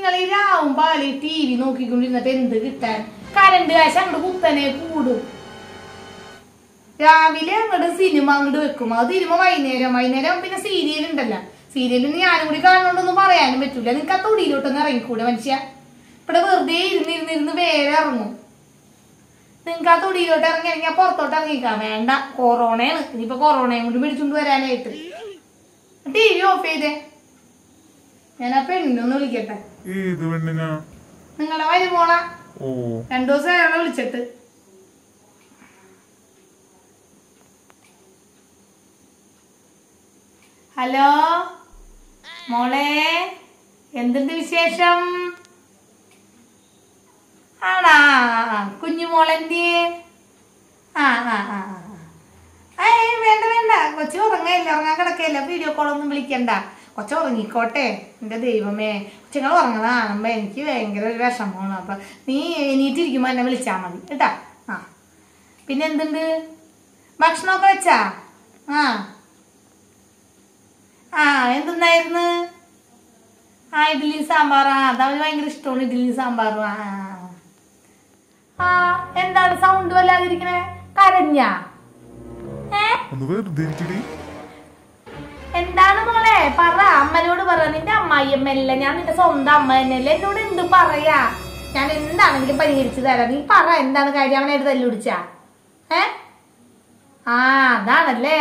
നിങ്ങൾ ഈ രാവും പാലി ടി വി നോക്കിക്കൊണ്ടിരുന്നിട്ട് എന്ത് കിട്ടാൻ? കറണ്ട് കാശ് അങ്ങോട്ട് കുത്തനെ കൂടും. രാവിലെ അങ്ങോട്ട് സിനിമ അങ്ങോട്ട് വെക്കും, അത് തിരുമ്പോ വൈകുന്നേരം പിന്നെ സീരിയൽ ഉണ്ടല്ലോ. സീരിയലിന് ഞാനും കൂടി കാണുന്നോണ്ടൊന്നും പറയാനും പറ്റൂല. നിനക്ക് ആ തൊടിയിലോട്ടൊന്നും ഇറങ്ങിക്കൂടെ മനുഷ്യ? ഇവിടെ വെറുതെ ഇരുന്നിരുന്നിരുന്ന് വേറെ ഇറങ്ങും. നിങ്ങക്ക് ആ തൊടിയിലോട്ട് ഇറങ്ങിയാൽ പുറത്തോട്ട് ഇറങ്ങിക്കാം. വേണ്ട, കൊറോണയാണ്. ഇനിയിപ്പോ കൊറോണയും കൊണ്ട് പിടിച്ചോണ്ട് വരാനായിട്ട് ടി വി ഓഫ് ചെയ്തേ. ഞാൻ ആ പെണ്ണിനൊന്ന് വിളിക്കട്ടെ. നിങ്ങളെ വരുമോള 2 ദിവസം അയാളെ വിളിച്ചിട്ട്. ഹലോ മോളെ, എന്തുണ്ട് വിശേഷം? ആണാ കുഞ്ഞുമോളെന്തിയെ? വേണ്ട, കൊച്ചു ഉറങ്ങയില്ല, ഉറങ്ങാൻ കിടക്കയില്ല. വീഡിയോ കോളൊന്നും വിളിക്കണ്ട, കൊച്ചു ഉറങ്ങിക്കോട്ടെ. എന്റെ ദൈവമേ, കൊച്ചുങ്ങൾ ഉറങ്ങുന്ന കാണുമ്പോ എനിക്ക് ഭയങ്കര ഒരു വിഷമമാണ്. അപ്പൊ നീ എണീറ്റിരിക്കുമ്പോ എന്നെ വിളിച്ചാ മതി കേട്ടാ. പിന്നെ എന്തുണ്ട്, ഭക്ഷണമൊക്കെ വെച്ചാ? എന്തെന്നായിരുന്നു? ഇഡ്ഡലി സാമ്പാറാ. അതവന് ഭയങ്കര ഇഷ്ടമാണ് ഇഡ്ഡലി സാമ്പാറും. എന്താണ് സൗണ്ട് വല്ലാതിരിക്കണേ? കരഞ്ഞാ? എന്താണ് മോളെ? പറ, അമ്മനോട് പറ. നിന്റെ അമ്മായിയമ്മല്ല, ഞാൻ നിന്റെ സ്വന്തം അമ്മ തന്നെയല്ലേ. എന്നോട് എന്ത് പറയാ? ഞാൻ എന്താണെങ്കിലും പരിഹരിച്ചു തരാം. നീ പറ, എന്താണ് കാര്യം? അവനായിട്ട് തല്ലുപിടിച്ചാ? അതാണല്ലേ.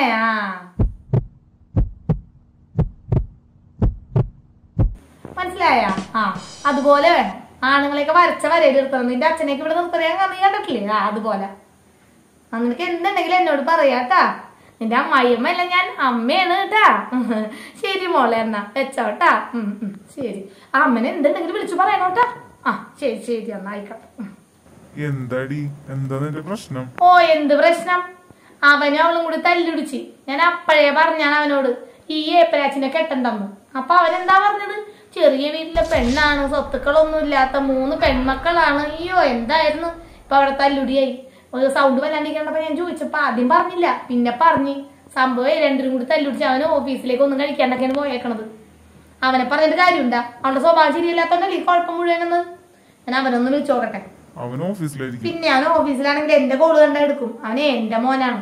മനസ്സിലായ? അതുപോലെ വേണം. ആണുങ്ങളെയൊക്കെ വരച്ച വരയിൽ നിർത്തണം. നിന്റെ അച്ഛനേക്ക് ഇവിടെ നിർത്തണേ നീ കണ്ടിട്ടില്ലേ? അതുപോലെ നിനക്ക് എന്തുണ്ടെങ്കിലും എന്നോട് പറയാട്ടാ. നിന്റെ അമ്മായിയമ്മ അല്ല, ഞാൻ അമ്മയാണ് കേട്ടാ. ശരി മോളെ, എന്നാ വെച്ചോട്ടാ. ശരി. അമ്മനെ എന്തുണ്ടെങ്കിലും വിളിച്ചു പറയണോട്ടാ. ശരി എന്നാ ആയിക്കോട്ടെ. എന്ത് പ്രശ്നം? അവനും അവളും കൂടി തല്ലുടിച്ച്. ഞാൻ അപ്പഴേ പറഞ്ഞാണ് അവനോട് ഈ ഏപ്പരാച്ചിനെ കെട്ടണ്ടെന്ന്. അപ്പൊ അവനെന്താ പറഞ്ഞത്? ചെറിയ വീട്ടിലെ പെണ്ണാണ്, സ്വത്തുക്കളൊന്നും ഇല്ലാത്ത 3 പെൺമക്കളാണ്. അയ്യോ എന്തായിരുന്നു. ഇപ്പൊ അവിടെ തല്ലുടിയായി. സൗണ്ട് വല്ലാണ്ടിരിക്കണ്ടപ്പോ ഞാൻ ചോദിച്ചപ്പോ ആദ്യം പറഞ്ഞില്ല, പിന്നെ പറഞ്ഞ്. സംഭവം 2 കൂടി തല്ലുടിച്ച് അവന് ഓഫീസിലേക്ക് ഒന്നും കഴിക്കാണ്ടൊക്കെയാണ് പോയേക്കണത്. അവനെ പറഞ്ഞിട്ട് കാര്യമുണ്ടാ? അവളുടെ സ്വഭാവം ശരിയല്ലാത്തോണ്ടല്ലേ ഈ കുഴപ്പം മുഴുവനെന്ന്. ഞാൻ അവനൊന്ന് വിളിച്ചു നോക്കട്ടെ. പിന്നെ അവൻ ഓഫീസിലാണെങ്കിൽ എന്റെ കോള് കണ്ടാ എടുക്കും. അവനെ എന്റെ മോനാണ്.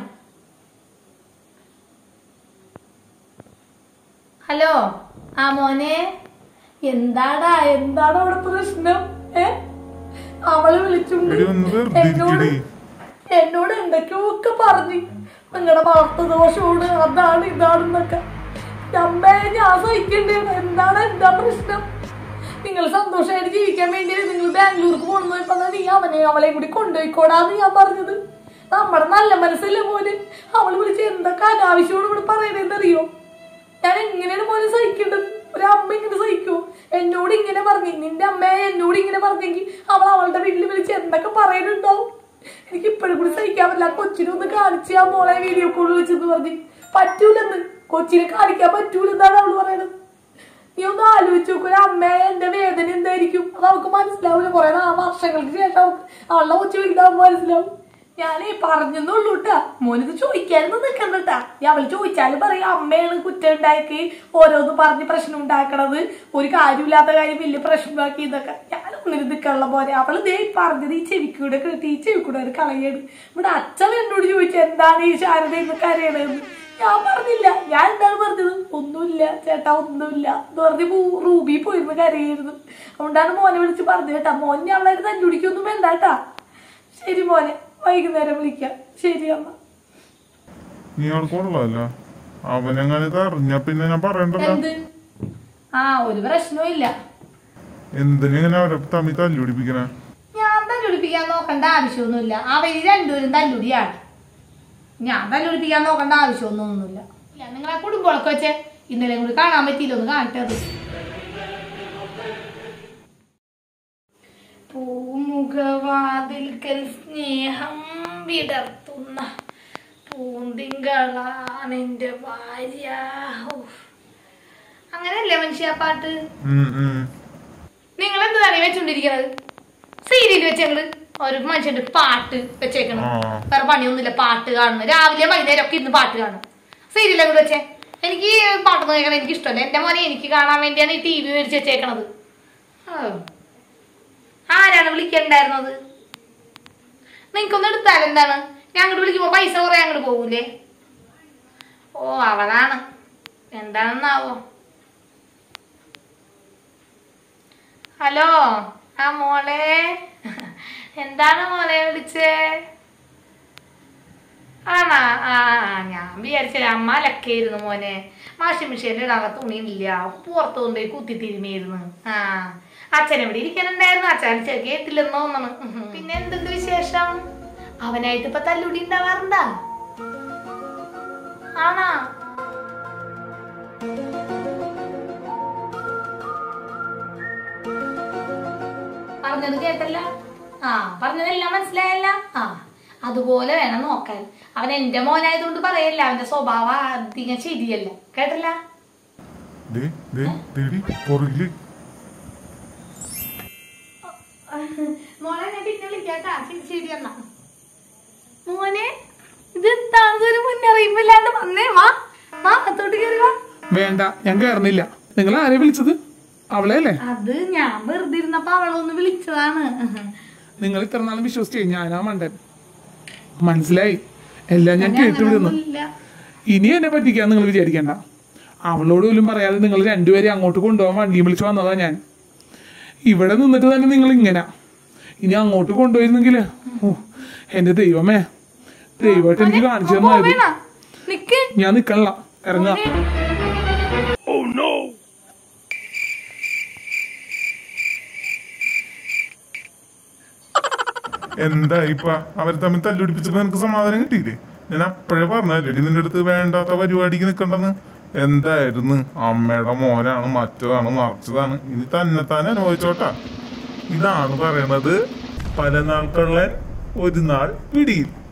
ഹലോ മോനെ, എന്താണ് അവിടെ പ്രശ്നം? അവള് വിളിച്ചുണ്ട് എന്നോട് എന്തൊക്കെയൊക്കെ പറഞ്ഞു. നിങ്ങളുടെ വളർത്തു ദോഷമാണ്, അതാണ് ഇതാണെന്നൊക്കെ. അമ്മയെ ഞാൻ സഹിക്കണ്ടേ? എന്താ പ്രശ്നം? നിങ്ങൾ സന്തോഷമായിട്ട് ജീവിക്കാൻ വേണ്ടി നിങ്ങൾ ബാംഗ്ലൂർക്ക് പോകണമെന്ന് നീ അവളെയും കൂടി കൊണ്ടുപോയിക്കോടാന്ന് ഞാൻ പറഞ്ഞത്. നമ്മുടെ നല്ല മനസ്സല്ലേ മോന്. അവള് വിളിച്ച് എന്തൊക്കെ അനാവശ്യമാണ് ഇവിടെ പറയണേന്നറിയോ? ഞാൻ എങ്ങനെയാണ് മോനെ സഹിക്കേണ്ടത്? ഒരമ്മ ഇങ്ങനെ സഹിക്കോ? എന്നോട് ഇങ്ങനെ പറഞ്ഞു. നിന്റെ അമ്മയെ എന്നോട് ഇങ്ങനെ പറഞ്ഞെങ്കിൽ അവളുടെ വീട്ടിൽ വിളിച്ച് എന്തൊക്കെ പറയുന്നുണ്ടാവും. എനിക്ക് ഇപ്പോഴും കൂടി സഹിക്കാൻ പറ്റില്ല. കൊച്ചിനെ ഒന്ന് കാണിച്ചാ മോളെ വീഡിയോ കോൾ വിളിച്ചെന്ന് പറഞ്ഞ്. പറ്റൂലെന്ന്, കൊച്ചിനെ കാണിക്കാൻ പറ്റൂലെന്നാണ് അവള് പറയണത്. നീ ഒന്ന് ആലോചിച്ച് നോക്കും, അമ്മയെ എന്റെ വേദന എന്തായിരിക്കും? അത് അവൾക്ക് മനസ്സിലാവില്ല. കുറെ വർഷങ്ങൾക്ക് ശേഷം അവളുടെ കൊച്ചു വലുതാവുമ്പോ മനസ്സിലാവും. ഞാനേ പറഞ്ഞെന്നുള്ളൂ കേട്ടാ. മോനിത് ചോദിക്കാനൊന്നും നിൽക്കണ്ടട്ടാ. അവള് ചോദിച്ചാലും പറയാം അമ്മയാണ് കുറ്റം ഉണ്ടാക്കി ഓരോന്ന് പറഞ്ഞ് പ്രശ്നം ഉണ്ടാക്കണത്, ഒരു കാര്യമില്ലാത്ത കാര്യം വലിയ പ്രശ്നമാക്കി ഇതൊക്കെ. ഞാനൊന്നിനും നിൽക്കാനുള്ള പോലെ. അവള് ദേ പറഞ്ഞത് ഈ ചെവിക്കൂടെ കേട്ട് ഈ ചെവിക്കൂടെ ഒരു കളയാണ്. ഇവിടെ അച്ഛൻ എന്നോട് ചോദിച്ചു എന്താണ് ഈ ശാരദ എന്നൊക്കെ അറിയണതെന്ന്. ഞാൻ പറഞ്ഞില്ല. ഞാൻ എന്താണ് പറഞ്ഞത്? ഒന്നുമില്ല ചേട്ടാ, ഒന്നുമില്ല എന്ന് പറഞ്ഞ് റൂബി പോയിരുന്നു കരയായിരുന്നു. അതുകൊണ്ടാണ് മോനെ വിളിച്ച് പറഞ്ഞത് കേട്ടാ. മോനെ അവളായിട്ട് തല്ലുടിക്കൊന്നും വേണ്ടാട്ടാ. ശരി മോനെ, വൈകുന്നേരം വിളിക്കാം. ശരി അമ്മ. ഒരു പ്രശ്നവും ഇല്ല. ഞാൻ തല്ലുടിപ്പിക്കാൻ നോക്കണ്ട ആവശ്യമൊന്നുമില്ല. അവര് രണ്ടുപേരും തല്ലുടിയാണ്. ഞാൻ തല്ലുടിപ്പിക്കാൻ നോക്കണ്ട ആവശ്യമൊന്നുമില്ല. നിങ്ങളെ കുടുംബങ്ങളൊക്കെ വെച്ചേ ഇന്നലെ കൂടി കാണാൻ പറ്റിയില്ല. ഒന്ന് കാണട്ടത്. പൂമുഖവാതിൽക്കൽ സ്നേഹം വിടർത്തുന്ന പൂന്തിങ്കളാണെന്റെ ഭാര്യ. അങ്ങനെയല്ലേ മനുഷ്യ പാട്ട്? നിങ്ങൾ എന്താണ് വെച്ചോണ്ടിരിക്കണത്? സീരിയൽ വെച്ചങ്ങള് ഒരു മനുഷ്യന്റെ പാട്ട് വെച്ചേക്കണം. വേറെ പണിയൊന്നുമില്ല, പാട്ട് കാണുന്നു. രാവിലെ വൈകുന്നേരം ഒക്കെ ഇരുന്ന് പാട്ട് കാണും. സീരിയൽ അങ്ങോട്ട് വെച്ചേ. എനിക്ക് പാട്ടൊന്നും കേൾക്കണം എനിക്ക് ഇഷ്ടമല്ല. എന്റെ മോനെ എനിക്ക് കാണാൻ വേണ്ടിയാണ് ഈ TV മേടിച്ച് വെച്ചേക്കണത്. ആരാണ് വിളിക്കണ്ടായിരുന്നത്? നിങ്ങൾക്കൊന്നും എടുത്താലെന്താണ്? ഞാൻ അങ്ങോട്ട് വിളിക്കുമ്പോ പൈസ കുറെ അങ്ങോട്ട് പോകൂലേ? ഓ അവളാണ്, എന്താണെന്നാവോ. ഹലോ, ആ മോളെ, എന്താണ് മോളെ വിളിച്ചേ? ആണാ? ആ ഞാൻ വിചാരിച്ചേ അമ്മ അലക്കായിരുന്നു മോനെ. വാഷിംഗ് മെഷീനിൽ ഇടാൻ തുണിയില്ല, പുറത്ത് കൊണ്ടുപോയി കുത്തി തിരുമിയായിരുന്നു. ആ അച്ഛൻ എവിടെ ഇരിക്കാനുണ്ടായിരുന്നു, അച്ഛൻ കേട്ടില്ലെന്ന് തോന്നണം. പിന്നെ എന്തുണ്ട് വിശേഷം? അവനായിട്ട് ഇപ്പൊ തല്ലുടി ഉണ്ടാവാറുണ്ടാ? ആണാ? പറഞ്ഞത് കേട്ടല്ല? ആ പറഞ്ഞതെല്ലാം മനസ്സിലായല്ല? ആ അതുപോലെ വേണം നോക്കാൻ. അവൻ എന്റെ മോനായതുകൊണ്ട് പറയല്ല, അവന്റെ സ്വഭാവം അധികം ശരിയല്ല, കേട്ടല്ല? മോളെ ഞാൻ പിന്നെ വിളിക്കാട്ടാ. ശരി എന്നാ മോനെ. ഇത് എന്താണെന്നൊരു മുന്നറിയിപ്പില്ലാണ്ട് വന്നേ. വാ വാ, അത്തോട്ട് കയറി വാ. വേണ്ട, ഞാൻ കയറുന്നില്ല. നിങ്ങൾ ആരെ വിളിച്ചത്? അവളെ അല്ലേ? അത് ഞാൻ വെറുതെ ഇരുന്നപ്പോ അവളൊന്ന് വിളിച്ചതാണ്. നിങ്ങൾ ഇത്ര നാളും വിശ്വസിച്ചേ ഞാനാ മണ്ടൻ. മനസ്സിലായി, എല്ലാം ഞാൻ കേട്ടുവിടുന്നു. ഇനി എന്നെ പറ്റിക്കാൻ നിങ്ങൾ വിചാരിക്കണ്ട. അവളോട് പോലും പറയാതെ നിങ്ങൾ രണ്ടുപേരെ അങ്ങോട്ട് കൊണ്ടുപോകാൻ വണ്ടിയും വിളിച്ചു വന്നതാ ഞാൻ. ഇവിടെ നിന്നിട്ട് തന്നെ നിങ്ങൾ ഇങ്ങനെ ഇനി അങ്ങോട്ട് കൊണ്ടുപോയിരുന്നെങ്കിൽ എന്റെ ദൈവമേ, ദൈവമായിട്ട് എനിക്ക് കാണിച്ചു തന്നായിരുന്നു. ഞാൻ നിക്കണില്ല, ഇറങ്ങാ. എന്താ ഇപ്പൊ അവര് തമ്മിൽ തല്ലുപിടിപ്പിച്ചപ്പോ നിനക്ക് സമാധാനം കിട്ടിയില്ലേ? ഞാൻ അപ്പോഴേ പറഞ്ഞല്ലേ നിന്റെ അടുത്ത് വേണ്ടാത്ത പരിപാടിക്ക് നിക്കണ്ടെന്ന്. എന്തായിരുന്നു? അമ്മയുടെ മോനാണ്, മറ്റതാണ്, മറിച്ചതാണ്. ഇനി തന്നെത്താനെ അനുഭവിച്ചോട്ടാ. ഇതാണ് പറയണത്, പല നാൾ കള്ളൻ ഒരു നാൾ പിടിയിൽ.